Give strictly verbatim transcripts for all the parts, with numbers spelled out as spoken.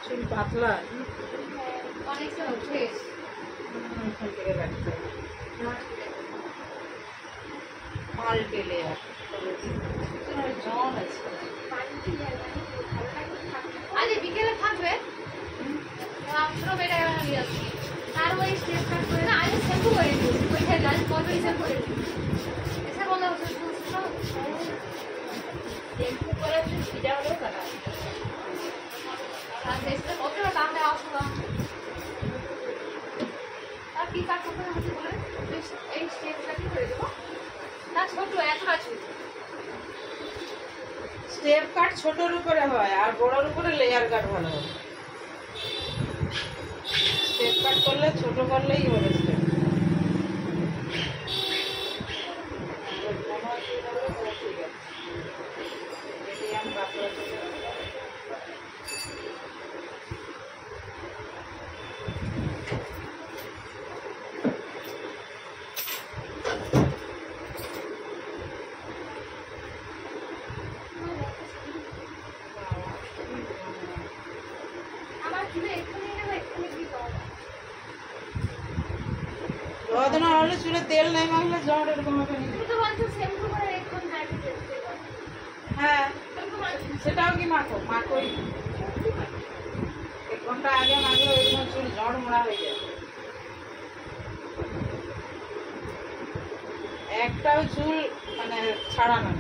চুল পাতলা অনেকটা উঠে এখান থেকে রাখতে মাল্টি লেয়ার জন আছে। আজ বিকেলে থাকবে রাত্র বেটা নিয়ে আসছি আর ওই স্টেপ কাট করে না আজ শ্যাম্পু করে দিই ওইখানে লাল বডি শ্যাম্পু করে দিই এসে বলা হচ্ছে শ্যাম্পু করে দিই ভিজা হলো কাটা আর সেটা কতটা দাম দেওয়া আসলো আর কি কাট করতে হচ্ছে বলে এই স্টেপ কাট করে দেবো না ছোট এতটা ছোট স্টেপ কাট ছোটর উপরে হয় আর বড়র উপরে লেয়ার কাট ভালো হয়। স্টেপ কাট করলে ছোট করলেই হবে স্টেপ। না হলে চুলে তেল নাই মাখলে জ্বর এরকম হবে না। হ্যাঁ সেটাও কি মাখো মাখোই এক ঘন্টা আগে মাখলে ওইরকম চুল ঝড় মোড়া হয়ে যায়। একটাও চুল মানে ছাড়া না।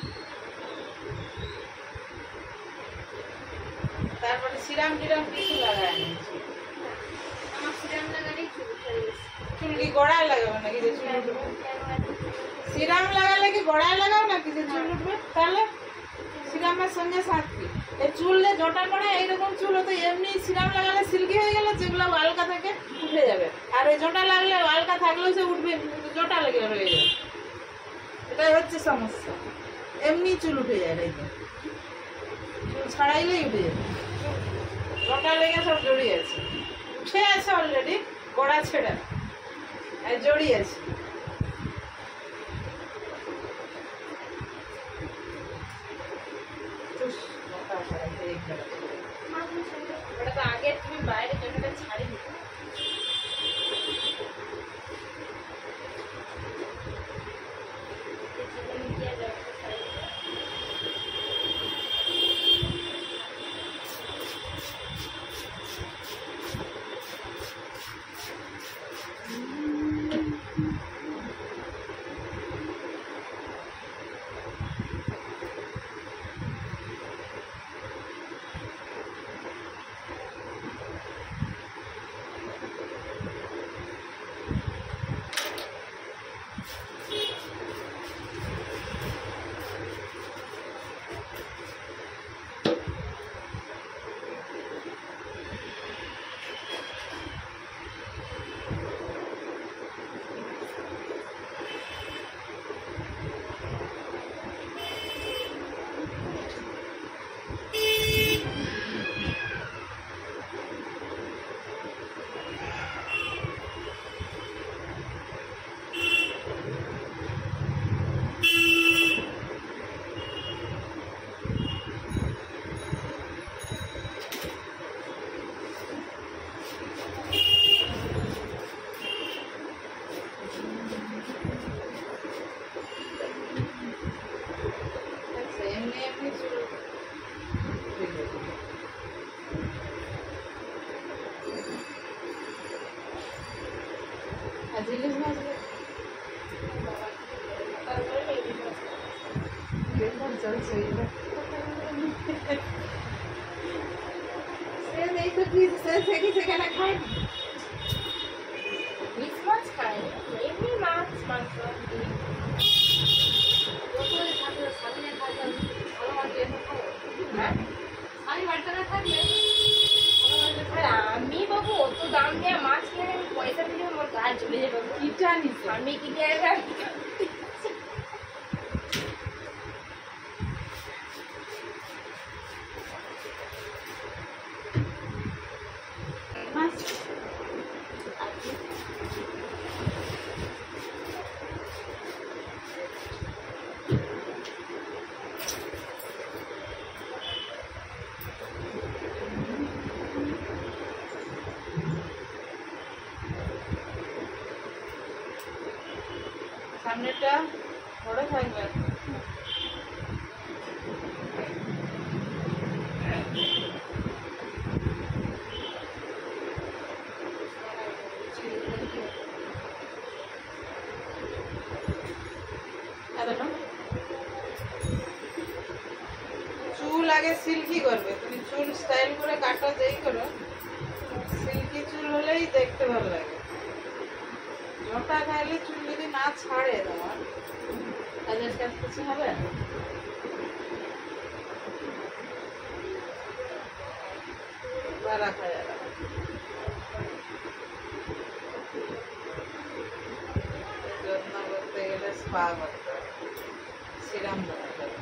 তারপরে সিরাম টিরাম কিছু লাগায় না। আমার সিরাম লাগালেই চুল ছেড়ে গেছে। চুল কি গড়ায় লাগাবে নাকি যে চুল উঠবে? সিরাম লাগালে কি গড়ায় লাগাও নাকি যে চুল উঠবে? তাহলে সিরামের সঙ্গে সাথী এই চুলে জটা পড়ে এইরকম চুল হতো এমনি সিরাম লাগালে সিল্কি হয়ে গেলে যেগুলো আলকা থাকে উঠে যাবে আর এই জটা লাগলে আলকা থাকলেও সে উঠবে জটা লেগে রয়ে যাবে। এটাই হচ্ছে সমস্যা। এমনি চুল উঠে যায় রেখে চুল ছাড়াইলেই উঠে যাবে। জটা লেগে সব জড়িয়ে আছে উঠে আছে অলরেডি গড়া ছেড়ে জড়িয়ে আছে। ওটা তো আগে তুমি বাইরে জটাটা ছাড়ি দিতে আমি বাবু অত দাম দিয়ে মাছ কিনে আমি পয়সা দিলে আমার গায়ে চলে যাবে কি জানিস আমি কি সামনেটা বড় থাকবে। চুল আগে সিল্কি করবে, তুমি চুল স্টাইল করে কাটা যেই করো, সিল্কি চুল হলেই দেখতে ভালো লাগে। জটা খাইলে চুল যদি না ছাড়ে তোমার, কাজের কাজ কিছু হবে। রাখা যাবে যত্ন করতে গেলে স্পা করতে হবে, সিরাম করতে হবে।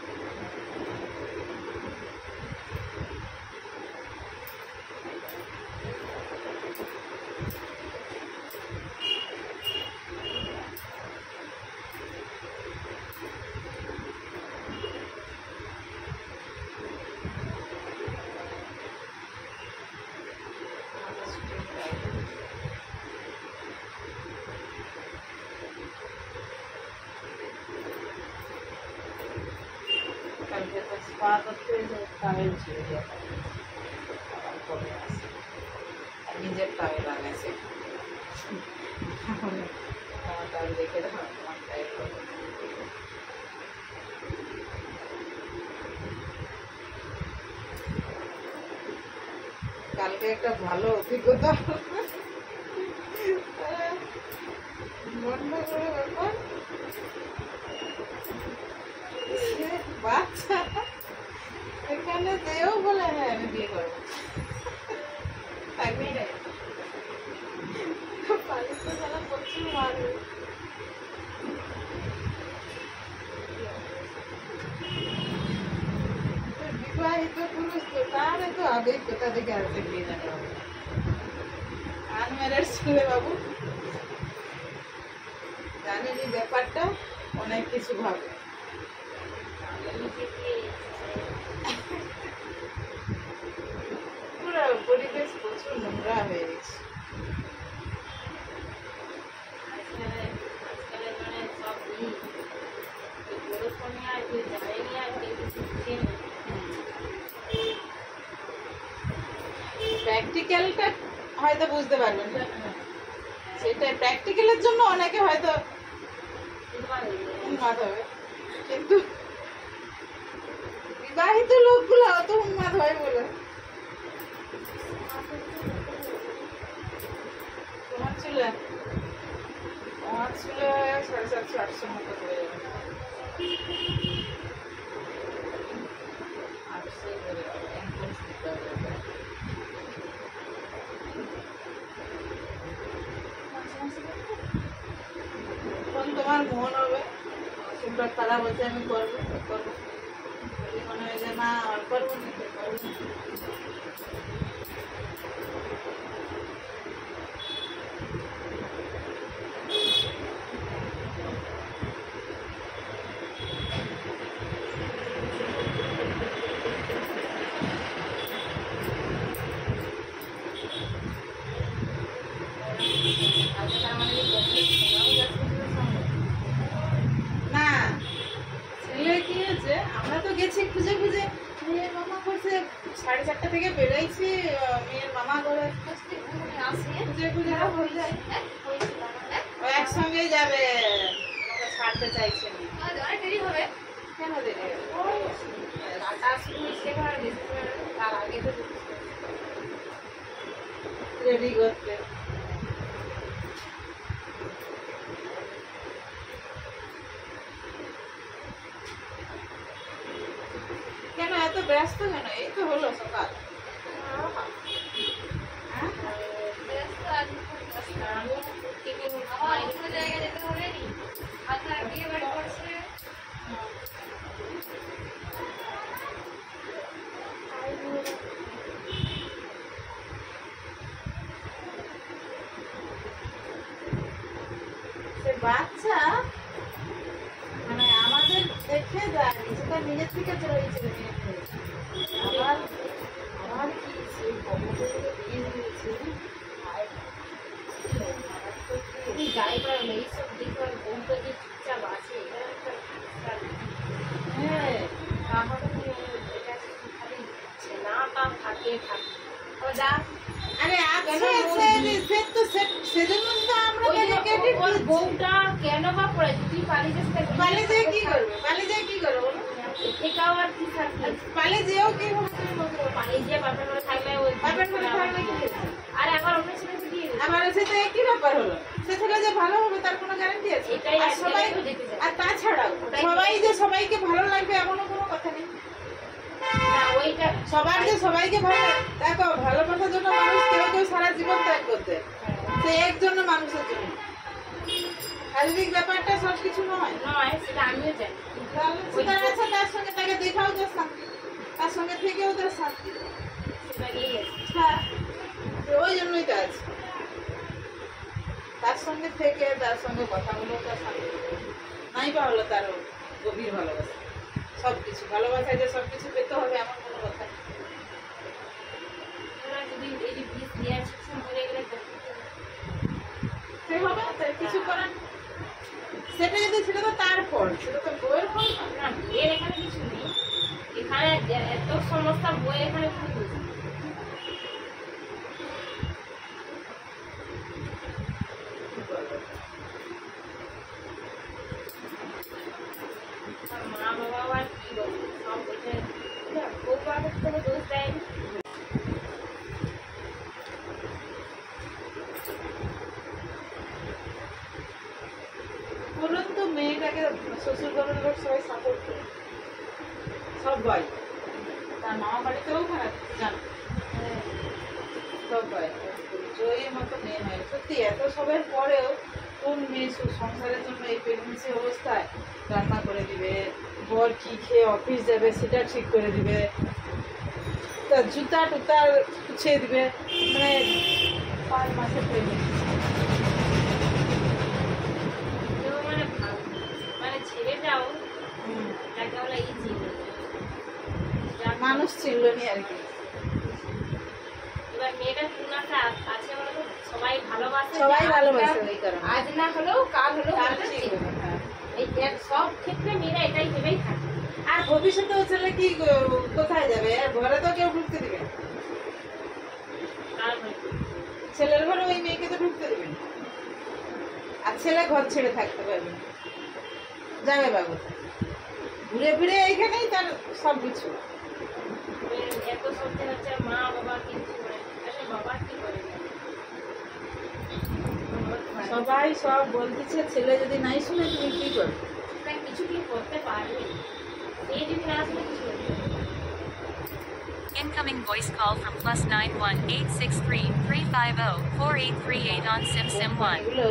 কালকে তো স্পা করতে টাওয়েল ছিল, নিজের টাওয়েল আনেছে, আমার টাওয়েল দেখে দাও, আমার টাওয়েল কালকে একটা ভালো অভিজ্ঞতা বন্ধ করে ব্যাপার। বাচ্চা এখানে যেও বলে হ্যাঁ আমি বিয়ে করবো, প্রচুর মারবে। বিবাহিত পুরুষ তো তার তো আবেগ কোথা থেকে আসবে বিয়ে জানা হবে। আনম্যারেড ছেলে বাবু জানেনি ব্যাপারটা, অনেক কিছু ভাবে। পুরো পরিবেশ প্রচুর নোংরা হয়ে গেছে। প্র্যাকটিক্যালটা হয়তো বুঝতে পারবেন, সেটা প্র্যাকটিক্যালের জন্য অনেকে হয়তো উন্মাদ হবে, কিন্তু বিবাহিত লোকগুলো অত উন্মাদ হয় বলে। তোমার ছিল আমার ছিল সাড়ে সাতশো আটশো মতো হয়ে যাবে, আটশো করে এন্ট্রান্স দিতে হবে। এখন তোমার মন হবে, তোমরা তারা বলছে আমি করবো করবো, যদি মনে হয় যে না আর করবো না করবো না। না ছেলে কি হয়েছে, আমরা তো গেছি খুঁজে খুঁজে, মেয়ের মামা করছে সাড়ে চারটা থেকে বেরোইছি, মেয়ের মামা করে খুঁজে খুঁজে ও একসঙ্গেই যাবে, ছাড়তে চাইছে না। দেরি হবে কেন দেরি হবে? তার আগে তো রেডি করতে কেন এত ব্যস্ত কেন? এই তো হলো সকাল। জায়গা যেতে হবে নি, আপনার বিয়ে বাড়ি করছে। বাচ্চা মানে আমাদের দেখে যায়, সেটা নিজের থেকে চলে গেছিল। আবার আবার কি সেই কবরে বিয়ে দিয়েছে, গায়ে পড়া এইসব দেখবার বউটা যে কে থাকে ও যা আরে আছে সে সে তো সে- সেজন্য তো আমরা ওই যে dedicated ওর দিচ্ছি। বউটা কেন বা পড়েছে তুই পালিয়ে যাস তাই পালে যেয়ে কি করবে পালে যেয়ে কি করবে বলো এটাও আর কি থাকবে পালে যেও কি হবে তুমি বলতে পারো। পালিয়ে যে বাপের ঘরে থাকলে ওই বাপের ঘরে থাকলে কি হয়েছে? আর আবার অন্য ছেলে দিয়ে দিবে। আমার সে তো একই ব্যাপার হলো সে ছেলে যে ভালো হবে তার কোনো গ্যারান্টি আছে এটাই আর আজকে সবাই তো যেতে চাই। আর তাছাড়াও ওটাই সবাই যে সবাইকে ভালো লাগবে এমনও কোনো কথা নেই না ওইটা সবার যে সবাইকে ভালো দেখো ভালোবাসার জন্য মানুষ কেউ কেউ সারা জীবন ত্যাগ করতে সে একজন মানুষের জন্য শারীরিক ব্যাপারটা সব কিছু নয় নয় সেটা আমিও জানি তাহলে সেটা আছে তার সঙ্গে তাকে দেখাও যে শান্তি তার সঙ্গে থেকেও তার শান্তি সেটা নিয়ে গেছে হ্যাঁ তো ওই জন্যই তো আছে তার সঙ্গে থেকে তার সঙ্গে কথা বলে তার শান্তি নাই বা হলো তার গভীর ভালোবাসা সব কিছু ভালোবাসায় যে সব কিছু পেতে হবে এমন কোনো কথা নেই ওরা যদি এই যে বিষ দেওয়ার শিক্ষণ করে গেলে তো সে হবে তার কিছু করার নেই। সেটা যদি সেটা তো তার ফল সেটা তো বইয়ের ফল না না বিয়ের এখানে কিছু নেই এখানে এত সমস্যা বই এখানে খুব বেশি। আর মা বাবাও আর কি বলবে সব ওইটা বউ বাবার কোনো দোষ দেয়নি বলুন তো মেয়েটাকে শ্বশুর বাড়ির লোক সবাই সাপোর্ট করে সবাই তার মামা বাড়িতেও খারাপ জানো সবাই জয়ের মতো মেয়ে হয় সত্যি এত সবের পরেও কোন মেয়ে সু- সংসারের জন্য এই প্রেগনেন্সি অবস্থায় রান্না করে দিবে বর কি খেয়ে অফিস যাবে সেটা ঠিক করে দিবে তার জুতা টুতা গুছিয়ে দিবে মানে পাঁচ মাসের প্রেগনেন্সি কেউ মানে ভালো মানে ছেলেটাও তাকে বলে এই ছিল মানুষ ছিল নি আর কি এবার মেয়েটার তুলনাটা আছে বলে তো সবাই ভালোবাসে সবাই যে ভালোবাসে আজকাল- ওই কারণে আজ না হলেও কাল হলেও তার মেয়েটা ঠিক ছিল। হবে, হ্যাঁ। এই এক সব ক্ষেত্রে মেয়েরা এটাই ভেবেই থাকে আর ভবিষ্যতে ও ছেলে কি গ- কোথায় যাবে আর ঘরে তো কেউ ঢুকতে দিবে না। আর হয়তো ছেলের ঘরে ওই মেয়েকে তো ঢুকতে দিবে না। আর ছেলে ঘর ছেড়ে থাকতে পারবে না। যাবে বাবু ঘুরে ফিরে এইখানেই তার সব কিছু ওই এত সত্যি হচ্ছে মা বাবা কিছু করে আসলে বাবা কি করে সবাই সব বলতেছে ছেলে যদি নাই শুনে তুমি কি করবে তা কিছু কি করতে পারবে এই যদি না আসলে কিছু করবে না। Incoming voice call from plus nine one eight six three three five zero four eight three eight on Sim Sim one. এগুলো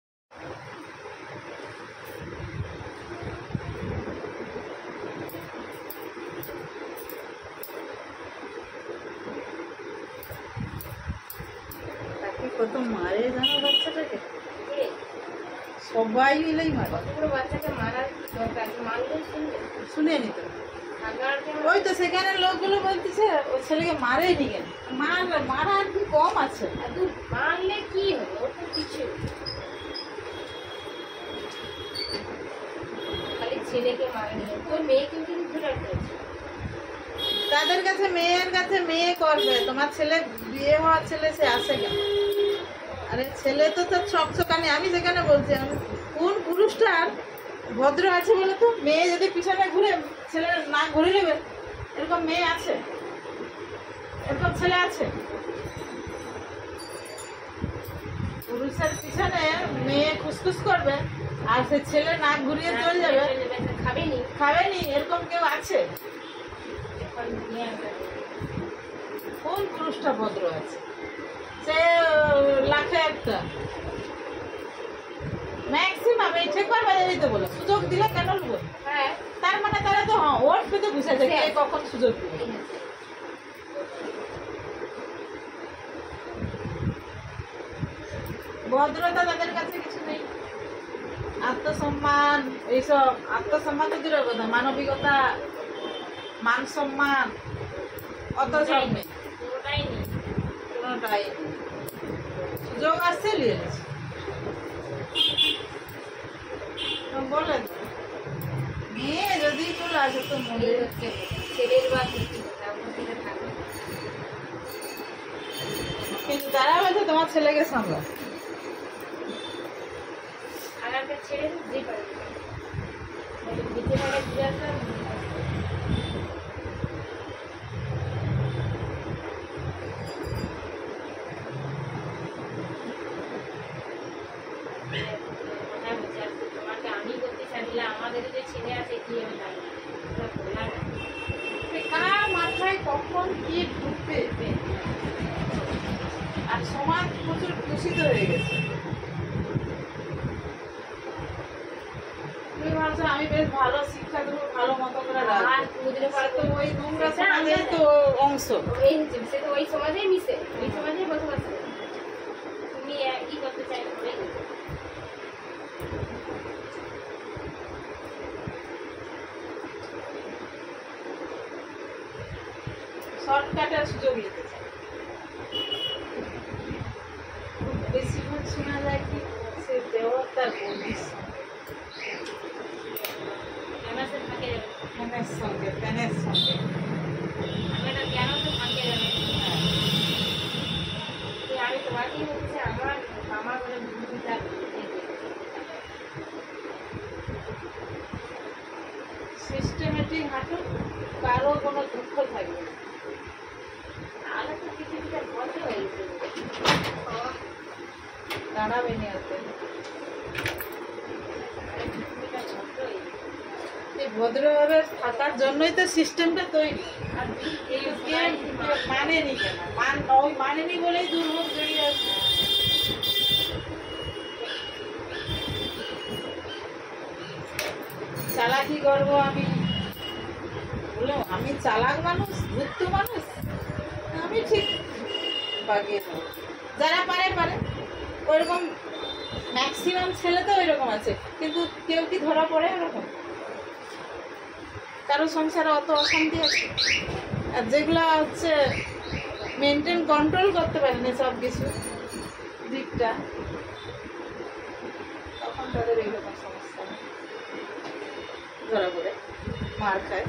তাকে কত মারে জানো বাচ্চাটাকে এ, সবাই মিলেই মারে কতগুলো বাচ্চাকে মারার কি দরকার মারলেই শুনবে শুনে নিত থাকার কেন ওই তো সেখানে লোকগুলো বলতেছে ও ছেলেকে মারেনি কেন মার মারা আর কি কম আছে এত মারলে কি হবে ওর তো কিছু খালি ছেলেকে মারেনি তোর মেয়েকেও কিন্তু ঘুরে করেছে তাদের কাছে মেয়ের কাছে মেয়ে করবে তোমার ছেলে বিয়ে হওয়ার ছেলে সে আসে কেন আরে ছেলে তো তার চকচকানি আমি সেখানে বলছি আমি কোন পুরুষটার ভদ্র আছে বলে তো মেয়ে যদি পিছনে ঘুরে ছেলে না ঘুরে নেবে এরকম মেয়ে আছে এরকম ছেলে আছে পুরুষের পিছনে মেয়ে খুসখুস করবে আর সে ছেলে নাক ঘুরিয়ে চলে যাবে খাবেনি খাবেনি এরকম কেউ আছে এখন দুনিয়া কোন পুরুষটা ভদ্র আছে সে লাখে একটা ম্যাক্সিমাম এই ঠেকবার বাজারে দিতে বলো সুযোগ দিলে কেন নেবো হ্যাঁ তার মানে তারা তো হ্যাঁ ওর পেতে বুঝে যায় কে কখন সুযোগ দিবে এই হচ্ছে। ভদ্রতা তাদের কাছে কিছু নেই আত্মসম্মান এইসব আত্মসম্মান তো দূরের কথা মানবিকতা মান সম্মান অত সব নেই পুরোটাই নেই কোনোটাই নেই। সুযোগ আসছে নিয়ে নিচ্ছে বলে মেয়ে যদি চলে আসে তো মনে এই হচ্ছে ছেলের বা কিছু তারপর থেকে থাকে কিন্তু তারা বলছে তোমার ছেলেকে সামলা। আগারটা ছেড়ে যে পারে নিচে থেকে ঘুরে আসলাম। তোমাকে আমি করতে চাইলে আমাদের যে ছেলে আছে কি আমি জানি না, কার মাথায় কখন কি ঢুকবে, আর সমাজ প্রচুর দূষিত হয়ে গেছে। তুমি ভাবছো আমি বেশ ভালো শিক্ষা দেবো, ভালো মতো করে রাখবো, তো ওই নোংরা সমাজের তো অংশ। এই সে তো ওই সমাজেই মিশে, ওই সমাজেই বসবাস করে। তুমি কি করতে চাই শর্টকাটের সুযোগ নিতে চাই। বেশিরভাগ শোনা যায় কি সে দেওয়ার তার বন্ধুর ফ্যানের সঙ্গে ফ্যানের সঙ্গে আমি তোমাকেই বলছি আমার আমার বলে সিস্টেমেটিক হাঁটুন, কারো কোনো দুঃখ থাকবে না। তাহলে তো পৃথিবীটা বন্ধ হয়ে গেছে, দাঁড়াবে নি হাতে। এই ভদ্রভাবে থাকার জন্যই তো সিস্টেমটা তৈরি। আর মানেনি কেন, মান ওই মানেনি বলেই দুর্ভোগ জড়িয়ে আছে। চালাকি করবো আমি, বলো আমি চালাক মানুষ, ধূর্ত মানুষ, আমি ঠিক বাগিয়ে দেবো। যারা পারে পারে, ওইরকম ম্যাক্সিমাম ছেলে তো ওইরকম আছে, কিন্তু কেউ কি ধরা পড়ে ওরকম? কারো সংসারে অত অশান্তি আছে, আর যেগুলো হচ্ছে মেনটেন কন্ট্রোল করতে পারেনি সব কিছু দিকটা, তখন তাদের এইরকম সমস্যা ধরা পড়ে, মার খায়।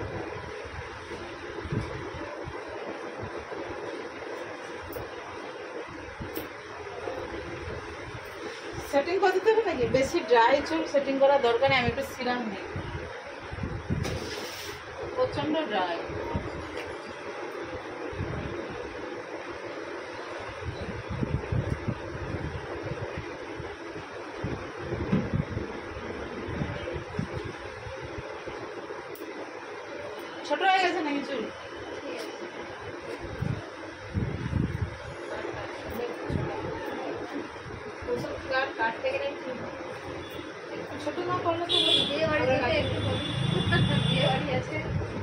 সেটিং করতে হবে নাকি? বেশি ড্রাই চুল সেটিং করার দরকার নেই, আমি একটু সিরাম নিই, প্রচন্ড ড্রাই। ছোট হয়ে গেছে নাকি চুল? কাটতে গেলে ছোট না করলে তো বিয়ে বাড়ি থেকে একটু বিয়ে বাড়ি আছে।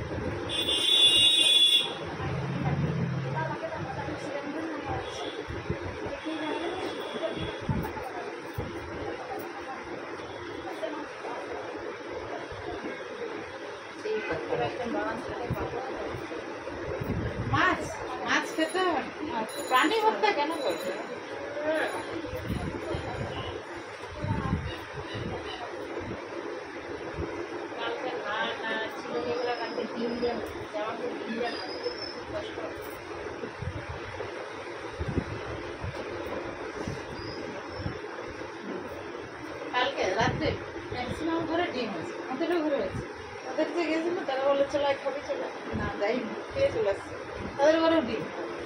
মাছ মাছ খেতে হয়, প্রাণী হত্যা কেন করছে? কালকে না না ছিল যেগুলো কালকে দিন দিয়ে জামাকে দিন দিয়ে কষ্ট। কালকে রাত্রে ম্যাক্সিমাম ঘরে ডিম আছে, আমাদেরও ঘরে আছে। তাদের যে গেছিল তারা বলে চলো এক খাবি, চলে না যাই খেয়ে চলে আসছে, তাদের ঘরেও ডিম।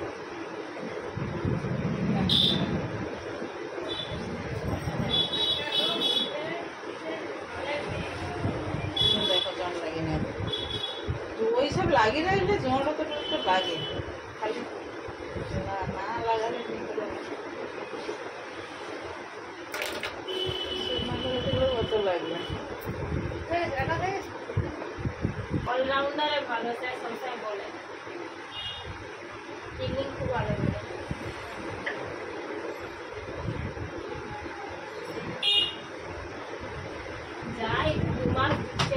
দেখো জন লাগে না, ওই সব লাগিয়ে রাখলে জন অত একটু লাগে, খালি না না লাগালে ঠিক করে অত লাগবে। অলরাউন্ডারে ভালো চাই সবসময় বলে, টিকনিক খুব ভালো করে যাই দু মাস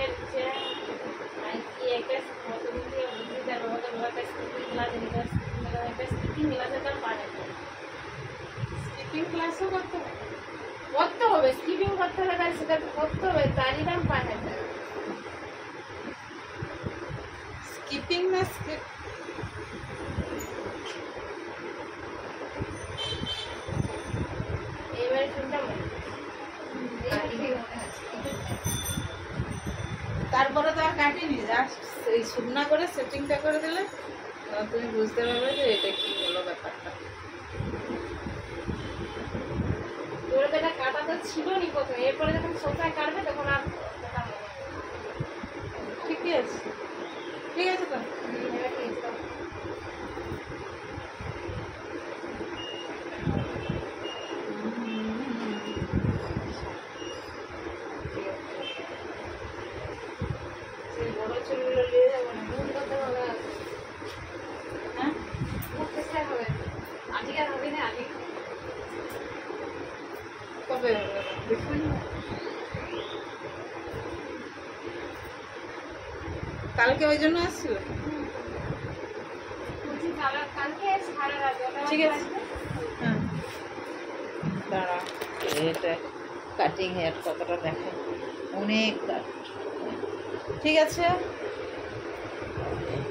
কি একটা মতো দিয়ে বুঝি তার মতো একটা স্কিপিং ক্লাস একটা স্কিপিং ক্লাসে তার পারে স্কিপিং ক্লাসও করতে হবে, করতে হবে স্কিপিং করতে হবে, তাহলে সেটা তো করতে হবে, তারই দাম পাঁচ হাজার। স্কিপিং না স্কিপ এই শুকনা করে সেটিংটা করে দিলে তখন তুমি বুঝতে পারবে যে এটা কি হলো ব্যাপারটা। তোর তো এটা কাটা তো ছিল নি প্রথমে, এরপরে যখন সোফায় কাটবে তখন আর কাটা হবে না। ঠিকই আছে, ঠিক আছে তো। হুম, এটা ঠিক আছে। সেই বড় চুলগুলো নিয়ে যাবো না? মুখ করতে হবে না। হ্যাঁ, মুখ করতে হবে। আজকে আর হবে না, আজকে কবে হবে দেখুন। কালকে ওই জন্য আসছিল। বলছি কাল- কালকে সারা রাত ওটা ঠিক আছে। হ্যাঁ, দাঁড়া, এটা কাটিং হেয়ার কতটা দেখো, অনেক কাট। ঠিক আছে।